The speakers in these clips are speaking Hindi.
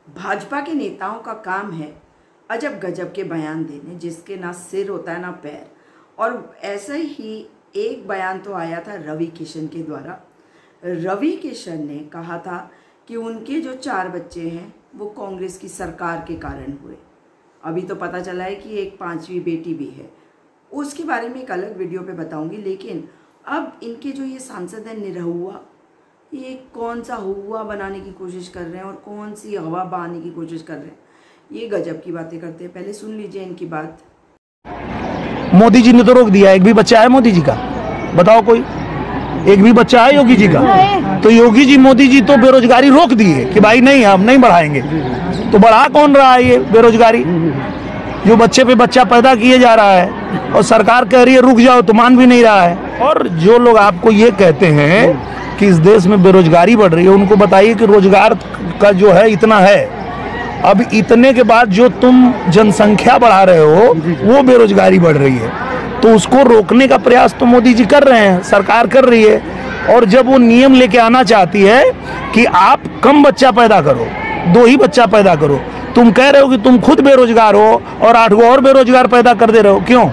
भाजपा के नेताओं का काम है अजब गजब के बयान देने, जिसके ना सिर होता है ना पैर। और ऐसा ही एक बयान तो आया था रवि किशन के द्वारा। रवि किशन ने कहा था कि उनके जो 4 बच्चे हैं वो कांग्रेस की सरकार के कारण हुए। अभी तो पता चला है कि एक 5वीं बेटी भी है, उसके बारे में एक अलग वीडियो पे बताऊंगी। लेकिन अब इनके जो ये सांसद हैं निरहुआ, ये कौन सा हुआ बनाने की कोशिश कर रहे हैं और कौन सी हवा बहाने की कोशिश कर रहे हैं, ये गजब की बातें करते हैं। पहले सुन लीजिए इनकी बात। मोदी जी ने तो रोक दिया। एक भी बच्चा है मोदी जी का? बताओ कोई एक भी बच्चा है योगी जी का? तो योगी जी मोदी जी तो बेरोजगारी रोक दिए कि भाई नहीं, हम नहीं बढ़ाएंगे। तो बढ़ा कौन रहा है ये बेरोजगारी? जो बच्चे पे बच्चा पैदा किए जा रहा है और सरकार कह रही है रुक जाओ, तो मान भी नहीं रहा है। और जो लोग आपको ये कहते हैं कि इस देश में बेरोजगारी बढ़ रही है, उनको बताइए कि रोजगार का जो है इतना है। अब इतने के बाद जो तुम जनसंख्या बढ़ा रहे हो वो बेरोजगारी बढ़ रही है, तो उसको रोकने का प्रयास तो मोदी जी कर रहे हैं, सरकार कर रही है। और जब वो नियम लेके आना चाहती है कि आप कम बच्चा पैदा करो, 2 ही बच्चा पैदा करो, तुम कह रहे हो कि तुम खुद बेरोजगार हो और 8 गो और बेरोजगार पैदा कर दे रहे हो। क्यों?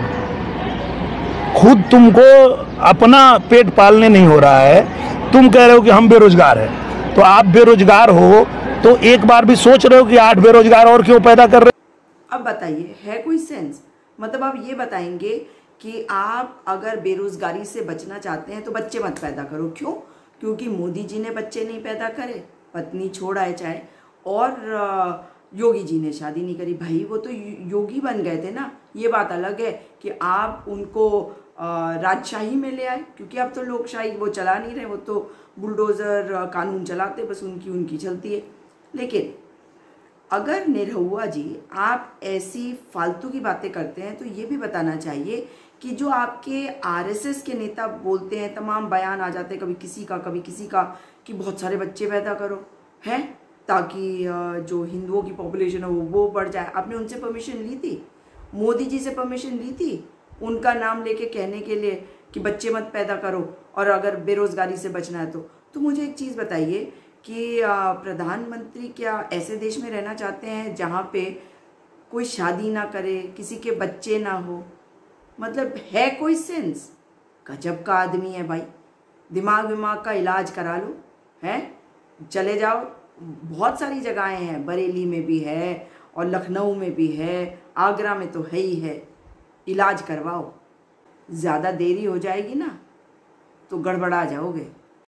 खुद तुमको अपना पेट पालने नहीं हो रहा है, तुम कह रहे हो कि हम बेरोजगार हैं। तो आप बेरोजगार हो तो एक बार भी सोच रहे हो कि 8 बेरोजगार और क्यों पैदा कर रहे हो? अब बताइए, है कोई सेंस? मतलब आप ये बताएंगे कि आप अगर बेरोजगारी से बचना चाहते हैं तो बच्चे मत पैदा करो। क्यों? क्योंकि मोदी जी ने बच्चे नहीं पैदा करे, पत्नी छोड़ आए चाहे, और योगी जी ने शादी नहीं करी। भाई वो तो योगी बन गए थे ना। ये बात अलग है कि आप उनको राजशाही में ले आए, क्योंकि अब तो लोकशाही वो चला नहीं रहे, वो तो बुलडोज़र कानून चलाते, बस उनकी चलती है। लेकिन अगर निरहुआ जी आप ऐसी फालतू की बातें करते हैं तो ये भी बताना चाहिए कि जो आपके आरएसएस के नेता बोलते हैं, तमाम बयान आ जाते हैं कभी किसी का कि बहुत सारे बच्चे पैदा करो हैं ताकि जो हिंदुओं की पॉपुलेशन है वो बढ़ जाए। आपने उनसे परमिशन ली थी? मोदी जी से परमिशन ली थी उनका नाम लेके कहने के लिए कि बच्चे मत पैदा करो और अगर बेरोजगारी से बचना है तो मुझे एक चीज़ बताइए कि प्रधानमंत्री क्या ऐसे देश में रहना चाहते हैं जहाँ पे कोई शादी ना करे, किसी के बच्चे ना हो? मतलब है कोई सेंस? गजब का आदमी है भाई। दिमाग का इलाज करा लो, हैं? चले जाओ, बहुत सारी जगहें हैं, बरेली में भी है और लखनऊ में भी है, आगरा में तो है ही है। इलाज करवाओ, ज़्यादा देरी हो जाएगी ना तो गड़बड़ा जाओगे।